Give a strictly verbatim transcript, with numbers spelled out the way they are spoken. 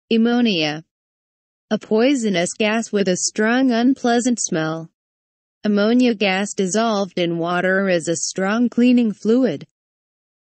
Ammonia. A poisonous gas with a strong unpleasant smell. Ammonia gas dissolved in water is a strong cleaning fluid.